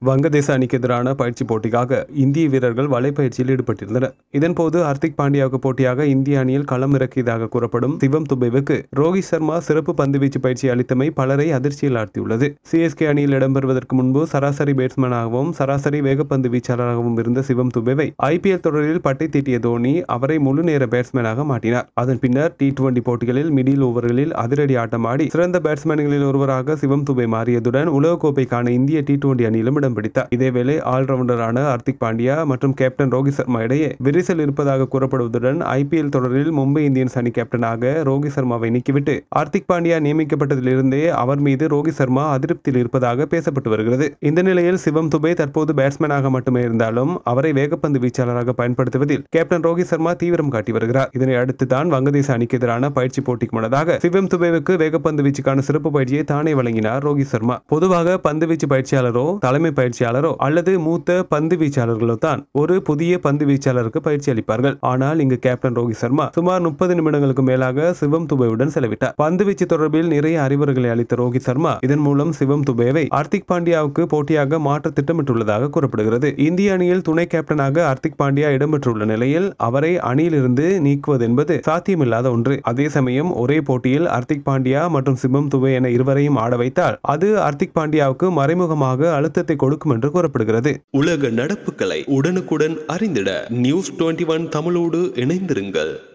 வங்கதேச அணிக்கு எதிரான பயிற்சி போட்டிக்காக இந்திய வீரர்கள் வலைப்பயிற்சியில் ஈடுபட்டிருந்தனர். இதன்போது ஹர்திக் பாண்டியாவுக்கு போட்டியாக இந்திய அணியில் களம் இறக்கியதாக கூறப்படும் சிவம் துபேவுக்கு ரோஹித் சர்மா சிறப்பு பந்துவீச்சு பயிற்சி அளித்தமை பலரை அதிர்ச்சியில் ஆழ்த்தியுள்ளது. சிஎஸ்கே அணியில் இடம்பெறுவதற்கு முன்பு சராசரி பேட்ஸ்மேனாகவும் சராசரி வேகப்பந்து வீச்சாளராகவும் இருந்த சிவம் துபேவை IPL தொடரில் பட்டை தீட்டிய தோனி அவரை முழு நேர பேட்ஸ்மேனாக மாற்றினார். அதன் பின்னர் T20 போட்டிகளில் மிடில் ஓவர்களில் அதிரடி ஆட்டமாடி சிறந்த பேட்ஸ்மேன்களில் ஒருவராக சிவம் துபே மாறியதுடன் உலகக்கோப்பைக்கான இந்திய T20 அணியிலும் இடம் பிடித்தார். இதேவேளை ஆல்ரவுண்டரான ஹர்திக் பாண்டியா மற்றும் கேப்டன் ரோஹித் சர்மா இடையே விரிசல் இருப்பதாக கூறப்படுவதுடன் IPL தொடரில் மும்பை இந்தியன்ஸ் அணி கேப்டனாக ரோஹித் சர்மாவை நீக்கிவிட்டு ஹர்திக் பாண்டியா நியமிக்கப்பட்டதிலிருந்தே அவர் மீது ரோஹித் சர்மா அதிருப்தியில் இருப்பதாக பேசப்பட்டு வருகிறது. இந்த நிலையில் சிவம் துபே தற்போது பேட்ஸ்மேனாக மட்டுமே இருந்தாலும் அவரை வேகப்பந்து வீச்சாளராக பயன்படுத்துவதில் கேப்டன் ரோஹித் சர்மா தீவிரம் காட்டி வருகிறார். இதனை அடுத்து தான் வங்கதேச அணிக்கு எதிரான பயிற்சி போட்டிக்கு முன்னதாக சிவம் துபேவுக்கு வேகப்பந்து வீச்சுக்கான சிறப்பு பயிற்சியை தானே வழங்கினார் ரோஹித் சர்மா. பொதுவாக பந்து வீச்சு பயிற்சியாளரோ தலைமை பயிற்சியாளரோ அல்லது மூத்த பந்து வீச்சாளர்களோ தான் ஒரு புதிய பந்து வீச்சாளருக்கு பயிற்சி அளிப்பார்கள். ஆனால் இங்கு கேப்டன் ரோஹித் சர்மா சுமார் 30 நிமிடங்களுக்கு மேலாக சிவம் துபேவுடன் செலவிட்டார். பந்து வீச்சு தொடர்பில் நிறைய அறிவுரைகளை அளித்த ரோஹித் சர்மா இதன் மூலம் சிவம் துபேவை ஹர்திக் பாண்டியாவுக்கு போட்டியாக மாற்ற திட்டமிட்டுள்ளதாக கூறப்படுகிறது. இந்திய அணியில் துணை கேப்டனாக ஹர்திக் பாண்டியா இடம்பெற்றுள்ள நிலையில் அவரை அணியிலிருந்து நீக்குவது என்பது சாத்தியமில்லாத ஒன்று. அதே சமயம் ஒரே போட்டியில் ஹர்திக் பாண்டியா மற்றும் சிவம் துபே என இருவரையும் ஆட வைத்தால் அது ஹர்திக் பாண்டியாவுக்கு மறைமுகமாக அழுத்தத்தை கொடுக்கும் என்று கூறப்படுகிறது. உலக நடப்புகளை உடனுக்குடன் அறிந்திட News 21 தமிழோடு இணைந்திருங்கள்.